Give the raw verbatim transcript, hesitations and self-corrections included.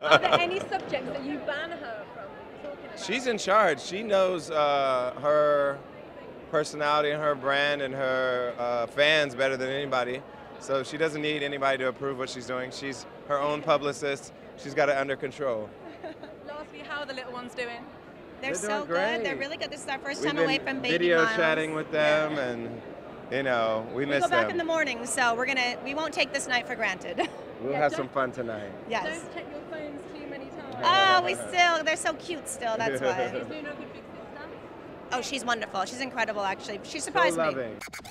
Are there any subjects that you ban her from talking about? She's in charge. She knows uh, her personality and her brand and her uh, fans better than anybody. So she doesn't need anybody to approve what she's doing. She's her own publicist. She's got it under control. Lastly, how are the little ones doing? They're, They're so doing great. good. They're really good. This is our first We've time been away from baby video Miles. chatting with them, Yeah. and you know, we, We miss go back them. in the morning, so we're gonna we won't take this night for granted. We'll Yeah, have don't- some fun tonight. Yes. Don't check your phones too many times. Oh, we still they're so cute still. That's why. Is Luna a good big sister? Oh, she's wonderful. She's incredible, actually. She So surprised me. loving.